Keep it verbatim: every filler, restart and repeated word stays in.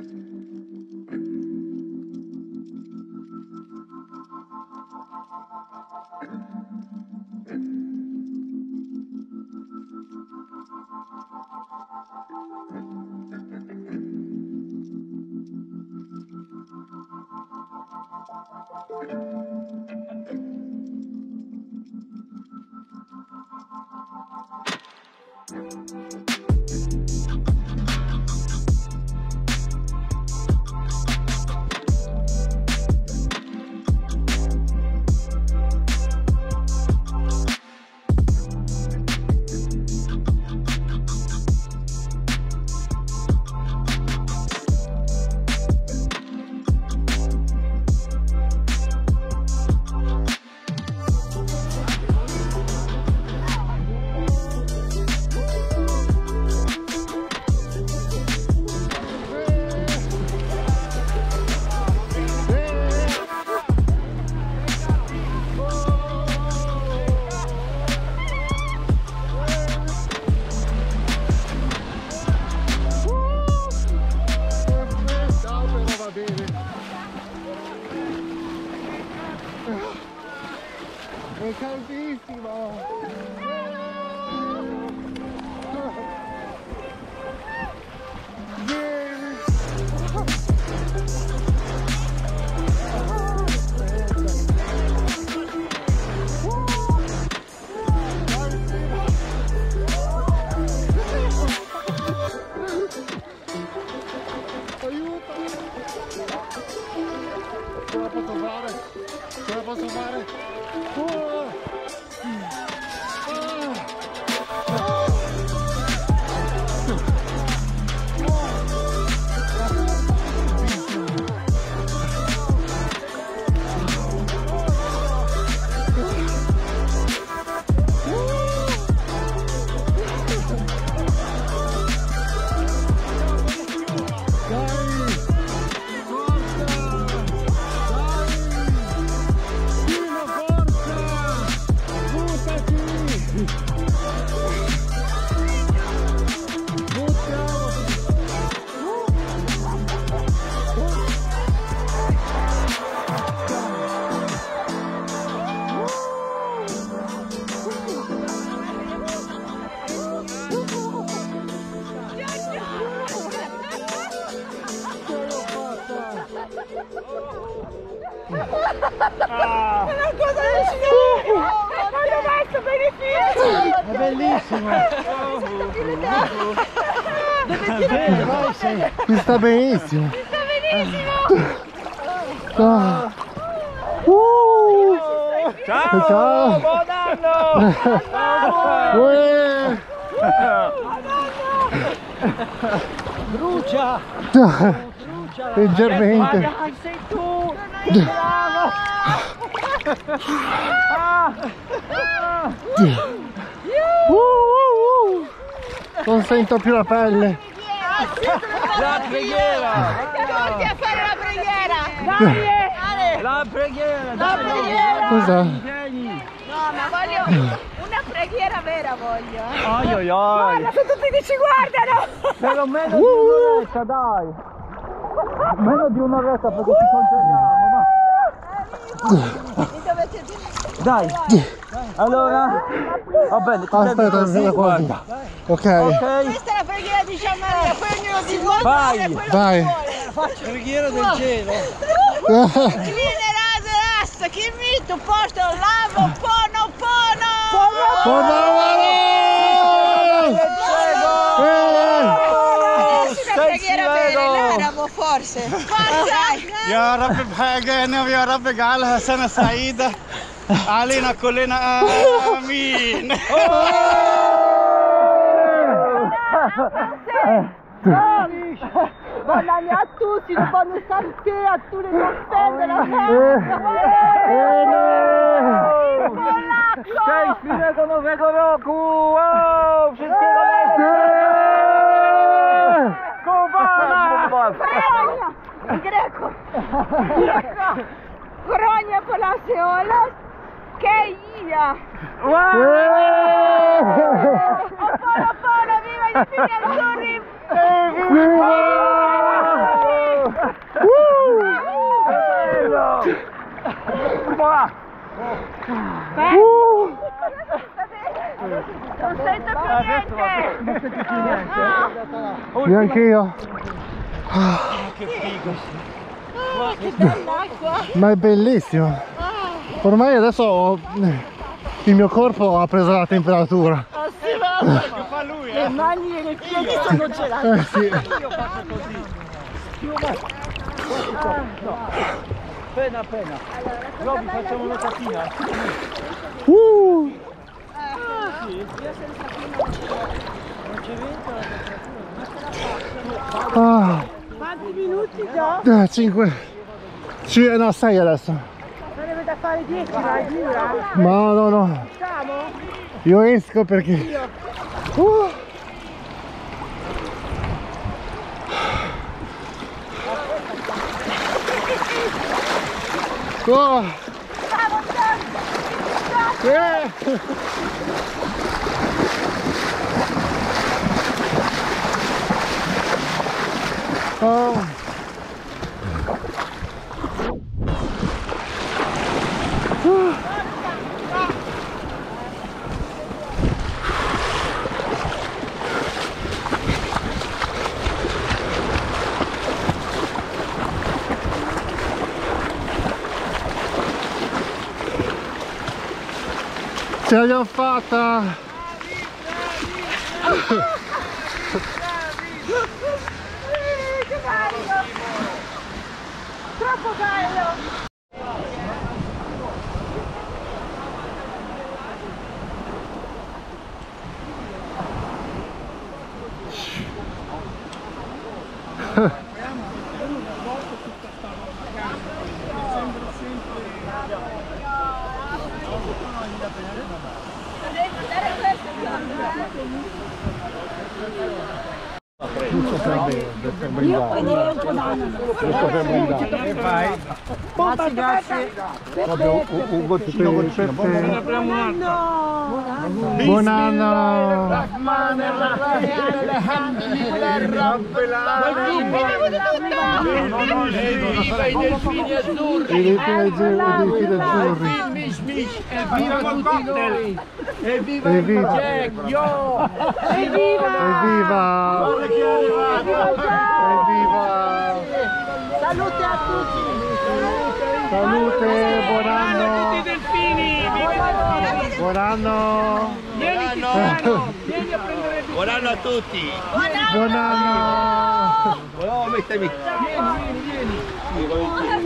È caldissimo! Aiuto! Ce la posso fare? Ce la posso fare? Oh! Ah. È una cosa allucinante! Hanno messo beneficio! È bellissimo! Dove vai, sei. Mi sta benissimo! Mi sta benissimo! Ah. Uh. Ciao! Ciao! Buon anno! Uè. Brucia! Brucia! Leggermente! Dai, sei tu! Bravo! Ah. Ah. Uh, uh, uh. Non sento più la pelle! La preghiera! Tutti a fare la preghiera! Dai! La preghiera! La preghiera! Cosa? No, ma voglio una preghiera vera, voglio! Eh. Ai ai ai! Guarda, se tutti che ci guardano! Per meno di un'oretta, dai! Meno di un'oretta perché ci controlliamo, ma... Dai! Allora... Va bene, ti Aspetta, aspetta, guarda! Ok! Ok! Questa è la preghiera di Gian Maria, poi ognuno di voi Vai, vuole quello vai. che vuole! Faccio preghiera del cielo! Cleaner as chi mi tu porto lavo pono pono! Una preghiera bene, l'arabo forse! Forza! Ya Rabbi bhagana ya Rabbi gal Hasan Said Alina kullina amin. Buon anno a tutti, buon santé a tutti les hôtels de la Cześć, miłego nowego roku! Wow, wszystkiego Kubana! Greco! Coronia per la seolas, che ia! Wow! Oppola, oppola, viva i figli azzurri! Viva! là! Uh. Non sento più niente! Neanche io. Che figo. Oh, che bella acqua! Ma è bellissimo. Ormai adesso ho- il mio corpo ha preso la temperatura. Ah, sì, va! Che fa lui, Le eh? mani e le piedi sono gelate! Eh sì. Io faccio così. No. Appena appena. Robby, facciamo una cattina. Uh. Ah. Quanti minuti già? Eh, cinque. Ci- no, sei adesso. Sarebbe da fare dieci, vai, giura? No, no, no. Siamo? Io esco perché... Uh. Oh. Eh. Oh. Ce l'abbiamo fatta! Che bello! Troppo bello! Io prenderei un po' d'anno. Che fai? Grazie, grazie. Proprio un goccino goccino. Buon anno! Viva i delfini azzurri! I delfini azzurri! Evviva tutti noi! Evviva Evviva! Jack! Yo! Evviva! Evviva! Evviva! Salute a tutti! Salute! Buon anno! Tutti i delfini! Viva! Buon anno! Vieni Tiziano! Vieni a prendere il buon anno a tutti! Buon anno! Volevo mettermi. Vieni, vieni, vieni.